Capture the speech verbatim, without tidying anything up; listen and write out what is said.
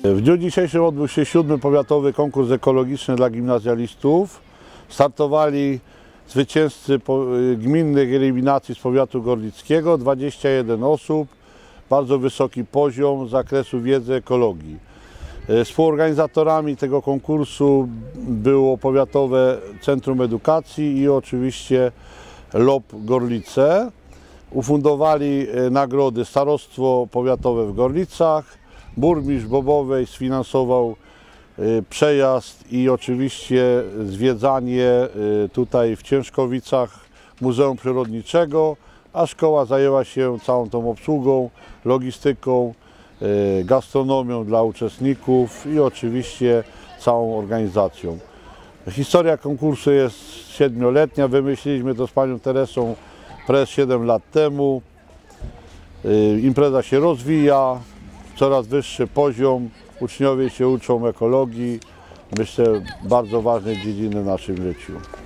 W dniu dzisiejszym odbył się siódmy powiatowy konkurs ekologiczny dla gimnazjalistów. Startowali zwycięzcy gminnych eliminacji z powiatu gorlickiego, dwadzieścia jeden osób, bardzo wysoki poziom z zakresu wiedzy ekologii. Współorganizatorami tego konkursu było Powiatowe Centrum Edukacji i oczywiście L O P Gorlice. Ufundowali nagrody Starostwo Powiatowe w Gorlicach, burmistrz Bobowej sfinansował przejazd i oczywiście zwiedzanie tutaj w Ciężkowicach Muzeum Przyrodniczego, a szkoła zajęła się całą tą obsługą, logistyką, gastronomią dla uczestników i oczywiście całą organizacją. Historia konkursu jest siedmioletnia, wymyśliliśmy to z panią Teresą Press siedem lat temu. Impreza się rozwija, coraz wyższy poziom, uczniowie się uczą ekologii, myślę bardzo ważnej dziedziny w naszym życiu.